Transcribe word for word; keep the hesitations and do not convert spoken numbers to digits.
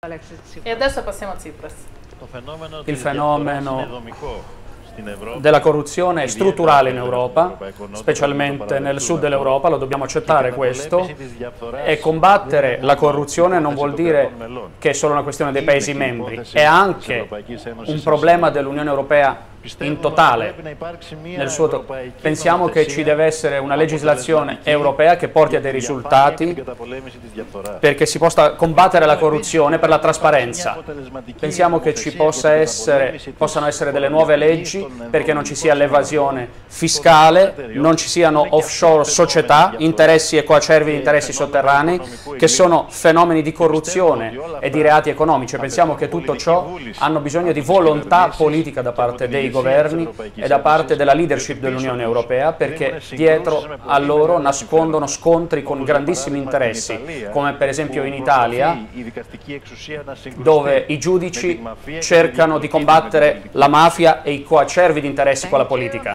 E adesso passiamo a Tsipras. Il fenomeno della corruzione è strutturale in Europa, specialmente nel sud dell'Europa, lo dobbiamo accettare questo, e combattere la corruzione non vuol dire che è solo una questione dei Paesi membri, è anche un problema dell'Unione Europea in totale. Nel suo pensiamo che ci deve essere una legislazione europea che porti a dei risultati perché si possa combattere la corruzione per la trasparenza. Pensiamo che ci possa essere, possano essere delle nuove leggi perché non ci sia l'evasione fiscale, non ci siano offshore società, interessi e coacervi di interessi sotterranei, che sono fenomeni di corruzione e di reati economici. Pensiamo che tutto ciò hanno bisogno di volontà politica da parte dei governi e da parte della leadership dell'Unione Europea, perché dietro a loro nascondono scontri con grandissimi interessi, come per esempio in Italia, dove i giudici cercano di combattere la mafia e i coacervi di interessi con la politica.